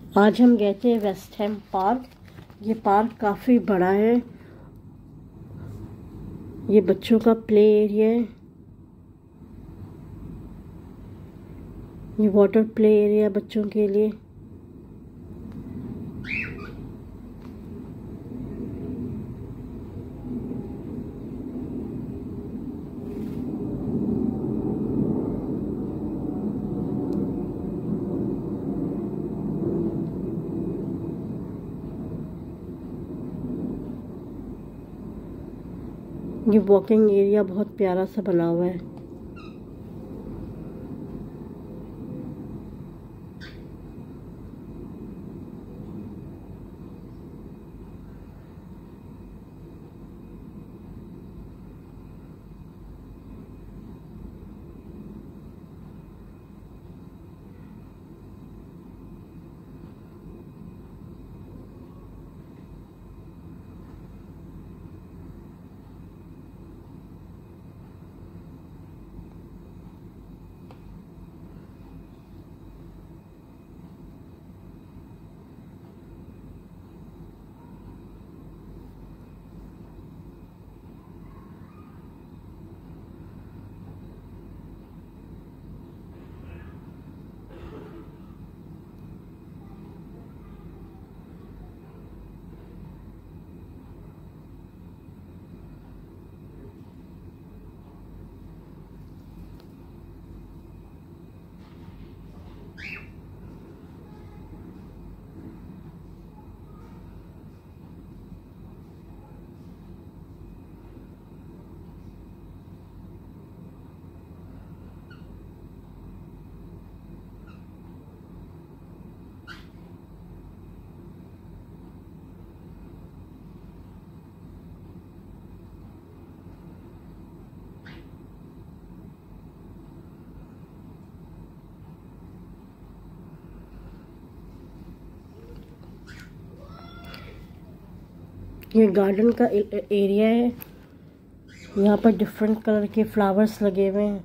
आज हम गए थे वेस्ट हैम पार्क। ये पार्क काफ़ी बड़ा है। ये बच्चों का प्ले एरिया है। ये वाटर प्ले एरिया बच्चों के लिए। ये वॉकिंग एरिया बहुत प्यारा सा बना हुआ है। ये गार्डन का एरिया है। यहाँ पर डिफरेंट कलर के फ्लावर्स लगे हुए हैं।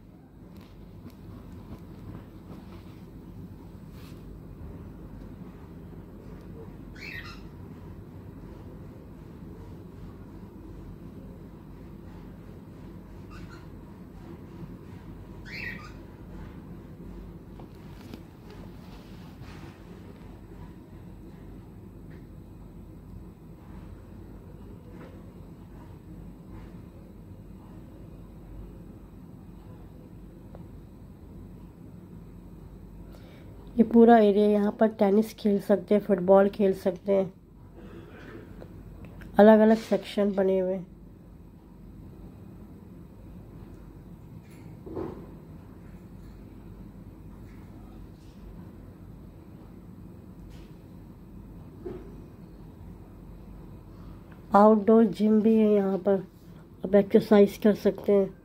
ये पूरा एरिया, यहाँ पर टेनिस खेल सकते हैं, फुटबॉल खेल सकते हैं। अलग अलग सेक्शन बने हुए हैं। आउटडोर जिम भी है यहाँ पर। आप एक्सरसाइज कर सकते हैं।